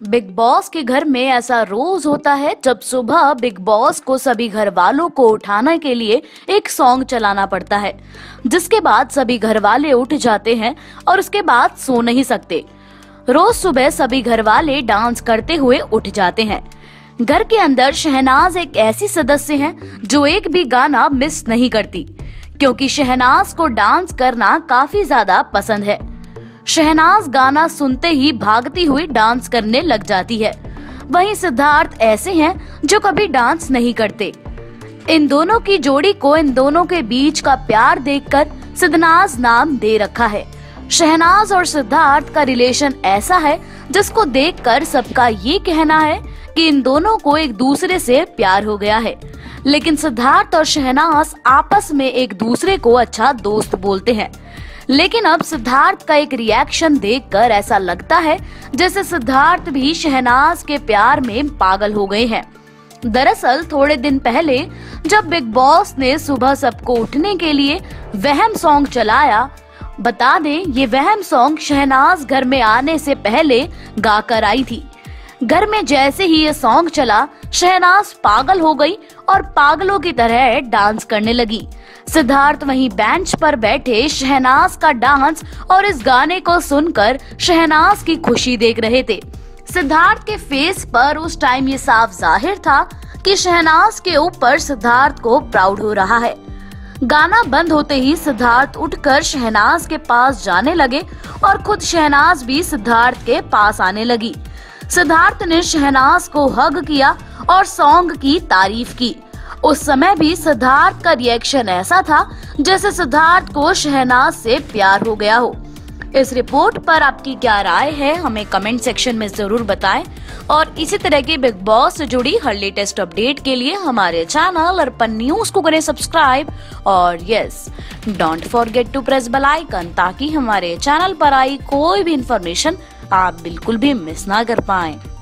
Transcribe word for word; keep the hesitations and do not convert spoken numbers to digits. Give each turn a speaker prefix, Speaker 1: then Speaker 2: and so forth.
Speaker 1: Big boss के घर में ऐसा रोज होता है जब सुबह बिग बॉस को सभी घर वालों को उठाने के लिए एक सॉन्ग चलाना पड़ता है, जिसके बाद सभी घर वाले उठ जाते हैं और उसके बाद सो नहीं सकते। रोज सुबह सभी घर वाले डांस करते हुए उठ जाते हैं। घर के अंदर शहनाज एक ऐसी सदस्य है जो एक भी गाना मिस नहीं करती, क्योंकि शहनाज को डांस करना काफी ज्यादा पसंद है। शहनाज गाना सुनते ही भागती हुई डांस करने लग जाती है। वहीं सिद्धार्थ ऐसे हैं जो कभी डांस नहीं करते। इन दोनों की जोड़ी को इन दोनों के बीच का प्यार देखकर सिद्धनाज नाम दे रखा है। शहनाज और सिद्धार्थ का रिलेशन ऐसा है जिसको देखकर सबका ये कहना है कि इन दोनों को एक दूसरे से प्यार हो गया है। लेकिन सिद्धार्थ और शहनाज आपस में एक दूसरे को अच्छा दोस्त बोलते हैं। लेकिन अब सिद्धार्थ का एक रिएक्शन देखकर ऐसा लगता है जैसे सिद्धार्थ भी शहनाज के प्यार में पागल हो गए हैं। दरअसल थोड़े दिन पहले जब बिग बॉस ने सुबह सबको उठने के लिए वहम सॉन्ग चलाया, बता दें ये वहम सॉन्ग शहनाज घर में आने से पहले गाकर आई थी। घर में जैसे ही ये सॉन्ग चला, शहनाज पागल हो गई और पागलों की तरह डांस करने लगी। सिद्धार्थ वहीं बेंच पर बैठे शहनाज का डांस और इस गाने को सुनकर शहनाज की खुशी देख रहे थे। सिद्धार्थ के फेस पर उस टाइम ये साफ जाहिर था कि शहनाज के ऊपर सिद्धार्थ को प्राउड हो रहा है। गाना बंद होते ही सिद्धार्थ उठकर शहनाज के पास जाने लगे और खुद शहनाज भी सिद्धार्थ के पास आने लगी। सिद्धार्थ ने शहनाज को हग किया और सॉन्ग की तारीफ की। उस समय भी सिद्धार्थ का रिएक्शन ऐसा था जैसे सिद्धार्थ को शहनाज से प्यार हो गया हो। इस रिपोर्ट पर आपकी क्या राय है, हमें कमेंट सेक्शन में जरूर बताएं। और इसी तरह के बिग बॉस से जुड़ी हर लेटेस्ट अपडेट के लिए हमारे चैनल अर्पण न्यूज को करें सब्सक्राइब। और yes, don't forget to press bell icon, ताकि हमारे चैनल पर आई कोई भी इंफॉर्मेशन आप बिल्कुल भी मिस ना कर पाएं।